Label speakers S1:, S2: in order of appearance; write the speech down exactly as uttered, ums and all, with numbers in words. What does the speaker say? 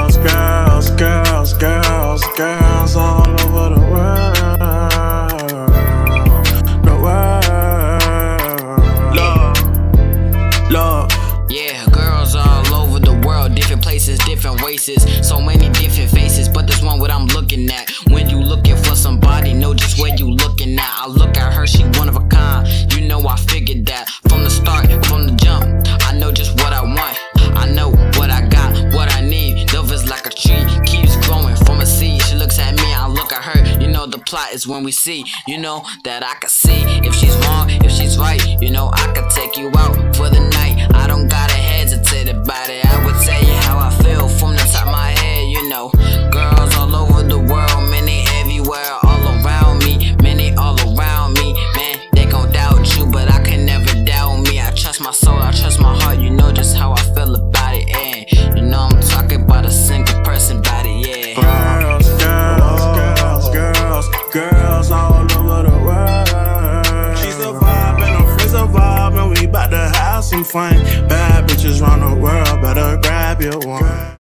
S1: Girls, girls, girls, girls, girls all over the world, the world. Love, love.
S2: Yeah, girls all over the world, different places, different races, so many different faces, but there's one what I'm looking at. When you looking for somebody, know just where you looking at. I look at her, she one of a kind, you know I figured that. From the start, from the jump, I know just what I want. I know what I got, what I need. Love is like a tree, keeps growing from a seed. She looks at me, I look at her. You know the plot is when we see, you know that I can see if she's wrong, if she's right. You know I could take you out for the night. I don't gotta hesitate about it. I would tell you how I feel from the top of my head. You know, girls all over the world, many everywhere, all around me, many all around me. Man, they gon' doubt you, but I can never doubt me. I trust my soul, I trust my heart. You know just how I feel about it, and you know I'm talking about a single person body, yeah.
S1: Girls, girls, girls, girls, girls all over the world. She's a vibe and her friends a vibe, and we bout to have some fun. Bad bitches round the world, better grab your one.